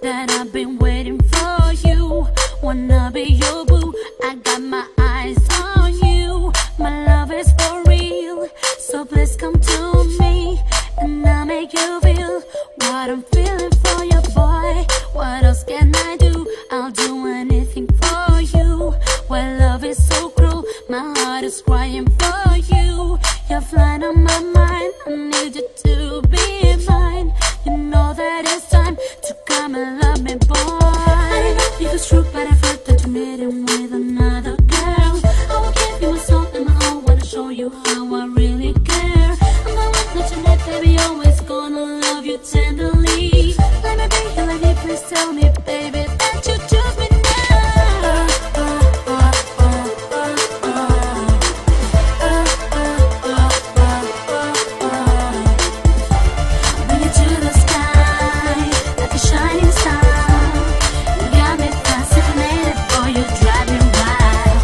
that I've been waiting for you. Wanna be your boo, I got my eyes on you. My love is for real, so please come to me, and I'll make you feel what I'm feeling for you, boy. What else can I do? I'll do anything for you. Well, love is so cruel, my heart is crying for you. You're flying on my mind, I need you to be mine. You know that it's time to come and love me, boy. I don't know if it's true, but I've heard that you're meeting with another girl. I will give you my soul and my all, wanna show you how I really care. I'm the one that you need, baby, always gonna love you tenderly. Let me be your lady, please tell me, baby, that you choose me now. Bring you to the sky like a shining star. You got me fascinated, boy, you drive me wild.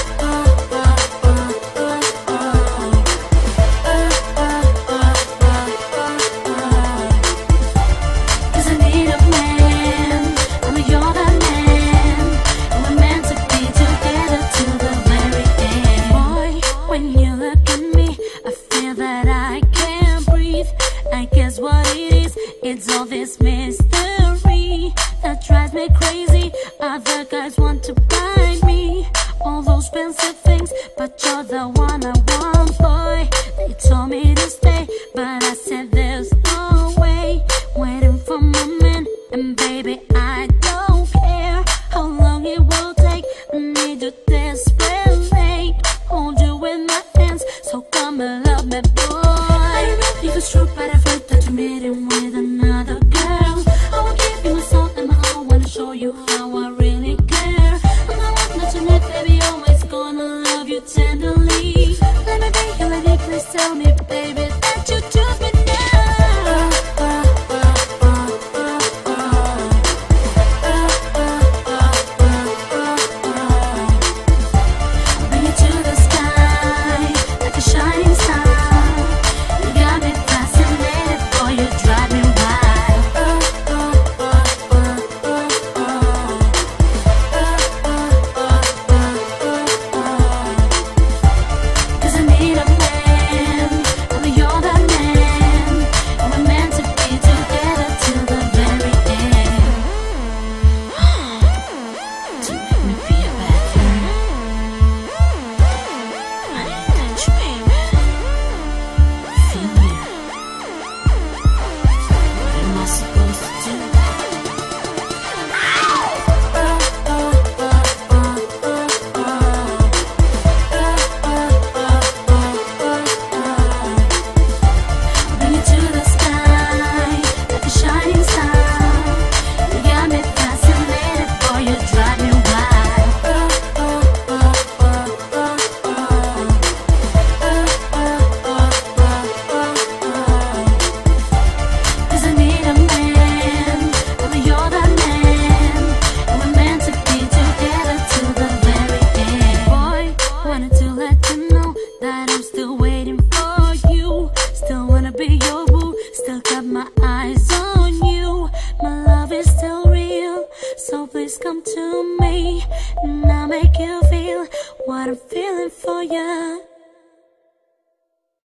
'Cause I need a man, I know you're that man, and we're meant to be together till the very end. Boy, when you look at me, I feel that I can't breathe. I guess what it is, it's all this mystery that drives me crazy. Other guys want to buy me all those fancy things, but you're the one I want, boy. They told me to stay, but I said there's no way. Waiting for my man, and baby, I don't care how long it will take. I need you desperately, hold you with my hands, so come and love me, boy. I don't know if it's true, but I've heard that you're meeting with another girl. I will give you my soul and my all, wanna show you how I really care. I'm the one that you need, baby, always gonna love you tenderly. Let me be your lady, please tell me, baby, that you choose me now. Bring you to the sky like a shining star. You got me fascinated, boy, you drive me wild. 'Cause I need a man, I know you're that man, and we're meant to be together till the very end. To make me feel better, I need to touch you, baby. Feel me. What am I supposed to do? Bring you to the sky like a shining star. You got me fascinated, boy, you drive me wild. 'Cause I need a man, I know you're that man, and we're meant to be together till the very end. Boy, wanted to let you know that I'm still waiting for you. Still wanna be your boo, still got my eyes on you. My love is still real, so please come to me, and I'll make you feel what I'm feeling for you.